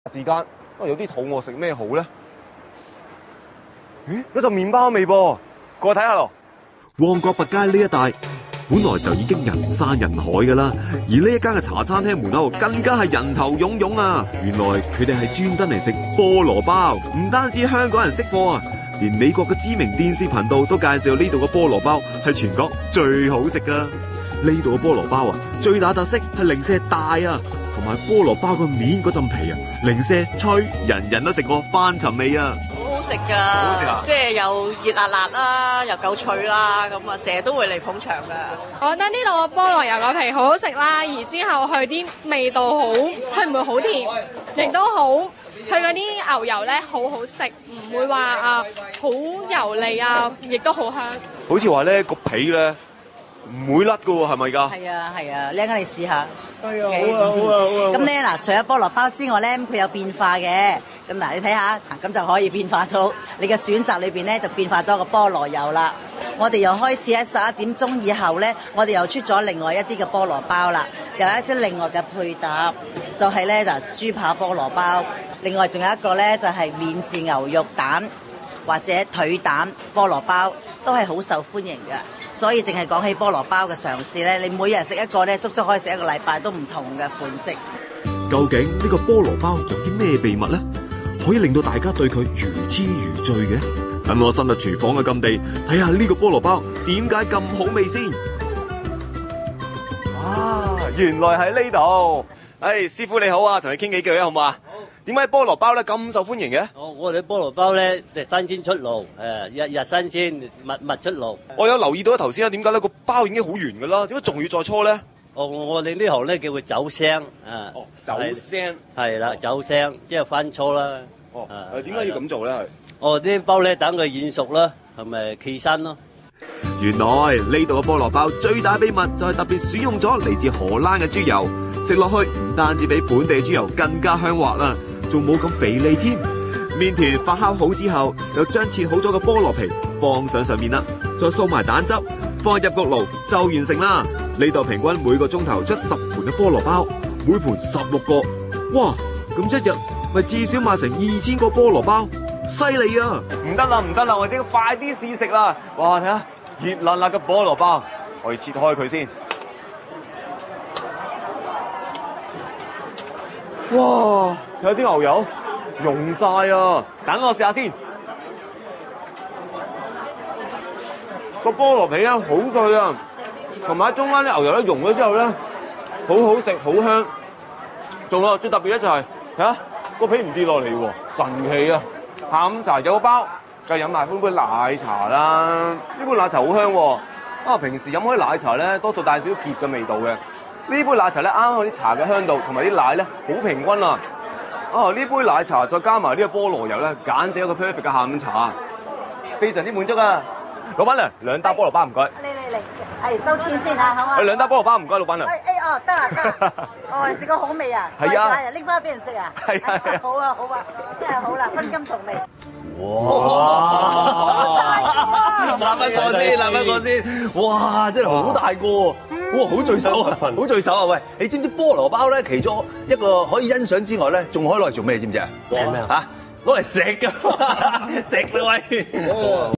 時間，有啲肚餓，食咩好咧？咦，有陣麵包味噃，過去睇下咯。 旺角拔街呢一帶本來就已經人山人海噶啦，而呢一間嘅茶餐廳門口更加係人頭湧湧啊！原來佢哋係專登嚟食菠蘿包，唔單止香港人識貨啊，連美國嘅知名電視頻道都介紹呢度嘅菠蘿包係全港最好食噶。呢度嘅菠蘿包啊，最大特色係零舍大啊，同埋菠蘿包個面嗰陣皮啊，零舍脆，人人都食過翻尋味啊！ 好食㗎， 好食啊！ 即係又熱辣辣啦，又夠脆啦，咁啊成日都會嚟捧場㗎。 我覺得呢度個菠蘿油個皮好好食啦，而之後佢啲味道好，佢唔會好甜，亦都好，佢嗰啲牛油咧好好食，唔會話好油膩啊，亦都好香。 好似話咧個皮咧唔會甩㗎喎，係咪㗎？ 係啊係啊，靚啊你試下。 係啊，好啊好啊好啊！ 咁咧嗱，除咗菠蘿包之外咧，佢有變化嘅。咁嗱，你睇下，咁就可以變化到你嘅選擇裏邊咧，就變化咗個菠蘿油啦。我哋又開始喺11點鐘以後咧，我哋又出咗另外一啲嘅菠蘿包啦，有一啲另外嘅配搭，就係咧嗱豬扒菠蘿包。另外仲有一個咧就係免治牛肉蛋或者腿蛋菠蘿包，都係好受歡迎嘅。所以淨係講起菠蘿包嘅嘗試咧，你每日食一個咧，足足可以食一個禮拜都唔同嘅款式。 究竟呢個菠蘿包有啲咩秘密呢？可以令到大家對佢如痴如醉嘅？等我深入廚房嘅禁地，睇下呢個菠蘿包點解咁好味先。 啊，原來喺呢度。師傅你好啊，同你傾幾句啊，好唔好啊？點解菠蘿包咧咁受歡迎嘅？ 我哋菠蘿包咧就新鮮出爐，日日新鮮，密出爐。 我有留意到頭先啊，點解咧個包已經好圓噶啦，點解仲要再搓咧？ 我哋呢行咧叫佢走聲啊。 走聲係啦，走聲即係翻搓啦。 點解要咁做咧？ 啲包咧等佢軟熟啦，係咪企身咯？ 原來呢度嘅菠蘿包最大秘密就係特別選用咗嚟自荷蘭嘅豬油，食落去唔單止比本地豬油更加香滑啦，仲冇咁肥膩添。麵團發酵好之後，又將切好咗嘅菠蘿皮放上面啦，再掃埋蛋汁，放入焗爐就完成啦。呢度平均每個鐘頭出10盤嘅菠蘿包，每盤16個，哇！咁一日咪至少賣成2000個菠蘿包，犀利啊！ 唔得啦，我即刻快啲試食啦！哇，睇下熱辣辣嘅菠蘿包，我要切開佢先。哇，有啲牛油溶晒啊！等我試下先。個菠蘿皮咧好脆啊，同埋中間啲牛油咧溶咗之後咧，好好食，好香。仲有最特別咧就係睇下個皮唔跌落嚟喎，神奇啊！下午茶有個包，梗係飲埋杯奶茶啦。呢杯奶茶好香喎，平時飲開奶茶咧，多數帶少少澀嘅味道嘅。呢杯奶茶咧啱啱啲茶嘅香度同埋啲奶咧好平均啊！呢杯奶茶再加埋呢個菠蘿油咧，簡直一個 perfect 嘅下午茶，非常之滿足啊！老闆娘，2打菠蘿包唔該。 嚟，係收錢先嚇，好啊。 2打菠蘿包唔該，老闆娘。 得啦。食個好味啊！ 係啊， 拎翻俾人食啊！ 係啊， 好啊，真係好啦，分金同味。 立翻個先，哇！真係好大個，哇！好聚手啊，好聚手啊！喂，你知唔知菠蘿包咧？其中一個可以欣賞之外咧，仲可以攞嚟做咩？知唔知啊？做咩啊？攞嚟食㗎，食啦喂！